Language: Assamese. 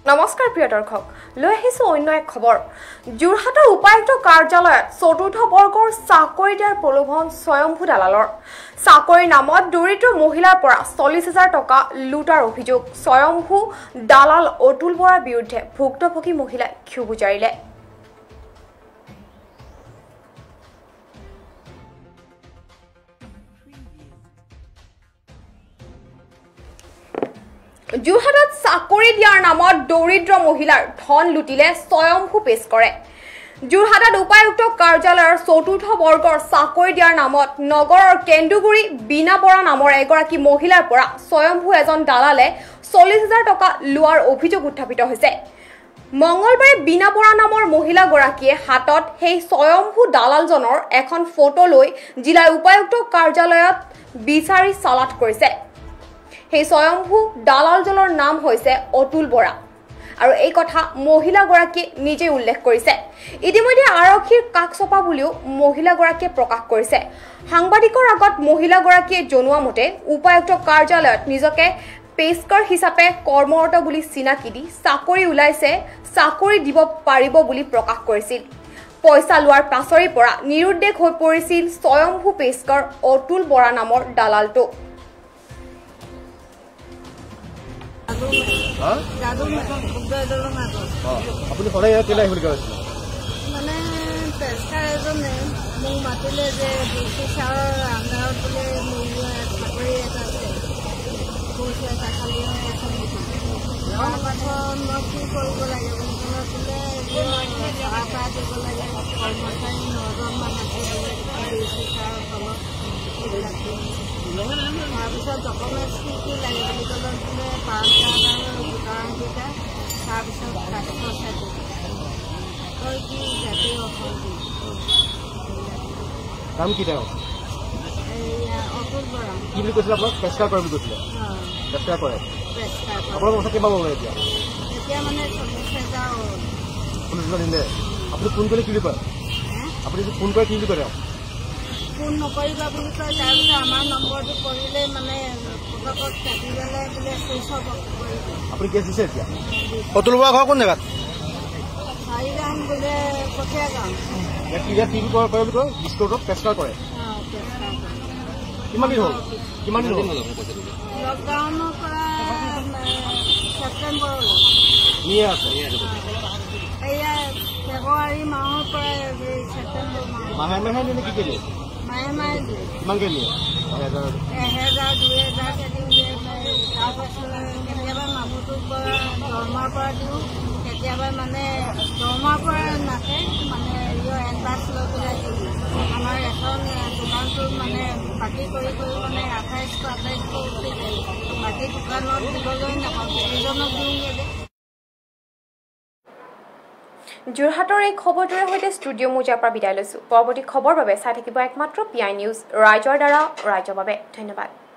নমস্কাৰ প্ৰিয় দৰ্শক লৈ আহিছো অন্য এক খবৰ যোৰহাটৰ উপায়ুক্ত কাৰ্যালয়ত চতুৰ্থ বৰ্গৰ চাকৰি দিয়াৰ প্ৰলোভন স্বয়ম্ভু দালালৰ চাকৰি নামত দৰিদ্ৰ মহিলাৰ পৰা 40,000 টকা লুটাৰ অভিযোগ স্বয়ম্ভু দালাল অতুল বৰাৰ বিৰুদ্ধে ভুক্তভোগী মহিলাই ক্ষোভ উজাৰিলে যোৰহাটত চাকৰি দিয়াৰ নামত দৰিদ্ৰ মহিলাৰ ধন লুটিলে স্বয়ম্ভু পেশ কৰে যোৰহাটত উপায়ুক্ত কাৰ্যালয়ৰ চতুৰ্থ বৰ্গৰ চাকৰি দিয়াৰ নামত নগৰৰ কেন্দুগুৰি বিনা বৰা নামৰ এগৰাকী মহিলাৰ পৰা স্বয়ম্ভু এজন দালালে 40,000 টকা লোৱাৰ অভিযোগ উত্থাপিত হৈছে মঙ্গলবাৰে বিনা বৰা নামৰ মহিলাগৰাকীয়ে হাতত সেই স্বয়ম্ভু দালালজনৰ এখন ফটো লৈ জিলা উপায়ুক্ত কাৰ্যালয়ত বিচাৰি চালাট কৰিছে সেই স্বয়ম্ভু দালালজনৰ নাম হৈছে অতুল বৰা আৰু এই কথা মহিলাগৰাকী নিজে উল্লেখ কৰিছে ইতিমধ্যে আৰক্ষীৰ কাকচপা বুলিও মহিলাগৰাকীয়ে প্ৰকাশ কৰিছে সাংবাদিকৰ আগত মহিলাগৰাকীয়ে জনোৱা মতে উপায়ুক্ত কাৰ্যালয়ত নিজকে পেস্কাৰ হিচাপে কৰ্মৰত বুলি চিনাকি দি চাকৰি ওলাইছে চাকৰি দিব পাৰিব বুলি প্ৰকাশ কৰিছিল পইচা লোৱাৰ পাছৰে পৰা নিৰুদ্দেশ হৈ পৰিছিল স্বয়ম্ভু পেস্কাৰ অতুল বৰা নামৰ দালালটো আপুনি সদায় কেলে আহিব লগা হৈছিল মানে পেস্কাৰ এজনে মোক মাতিলে যে ডিচি ছাৰৰ আণ্ডাৰত বোলে মোৰ চাকৰি এটা আছে পইচা এটা খালী হৈ আছে তাৰ পাছত মই কি কৰিব লাগে বুলি ক'লে বোলে চাহ দিব লাগে কৰ্মচাৰী 9জনমান আছে ডিচি ছাৰৰ তলত এইবিলাক তাৰপিছত ডকুমেণ্টছ কি লাগে বুলি ক'লে বোলে পান কাৰ্ড আৰু ভোটাৰকেইটা তাৰপিছত কাষ্টৰ চাৰ্টিফিকেট কি জাতীয় কাম কি তেওঁ অতুল বৰা কি বুলি কৈছিলে আপোনাক পেস্কাৰ কৰে বুলি কৈছিলে পেস্কাৰ কৰে আপোনাৰ পইচা কিমান পাব এতিয়া এতিয়া মানে 40,000 দিলে আপুনি ফোন কৰিলে কি বুলি কয় আপুনি ফোন কৰে কি বুলি কয় ফোন নকৰিবা বুলি কয় তাৰপিছত আমাৰ নম্বৰটো কৰিলে মানে পটকত কাটি পেলাই বোলে চুইচ অফ কৰিব আপুনি কেছ দিছে এতিয়া অতুল বৰা ঘৰ কোন জেগাত চাৰিগাঁও বোলে কঠীয়া গাঁও ইয়াত কি কৰে বুলি কয় ডিষ্ট্ৰিক্টত পেস্কাৰ কৰে কিমান দিন হ'ল লকডাউনৰ পৰা ছেপ্টেম্বৰলৈ নিয়ে আছে এয়া ফেব্ৰুৱাৰী মাহৰ পৰা ছেপ্টেম্বৰ মাহে মাহে নিয়ে কি দিয়ে মাহে দিয়ে কিমানকৈ নিয়ে 1,000 2,000 তাৰপাছত কেতিয়াবা মানুহটোৰ পৰা দৰমাৰ পৰা দিওঁ কেতিয়াবা মানে দৰমাৰ পৰা নাহে মানে এডভান্স লৈ পেলাই দিওঁ আমাৰ এখন দোকানটো মানে বাকী কৰি মানে 28 বাকী দোকানত দিবলৈ নাপাওঁ কেইজনক দিওঁগৈ যোৰহাটৰ এই খবৰটোৰ সৈতে ষ্টুডিঅ' মোজাৰ পৰা বিদায় লৈছো পৰৱৰ্তী খবৰ বাবে চাই থাকিব একমাত্ৰ PI নিউজ ৰাইজৰ দ্বাৰা ৰাইজৰ বাবে ধন্যবাদ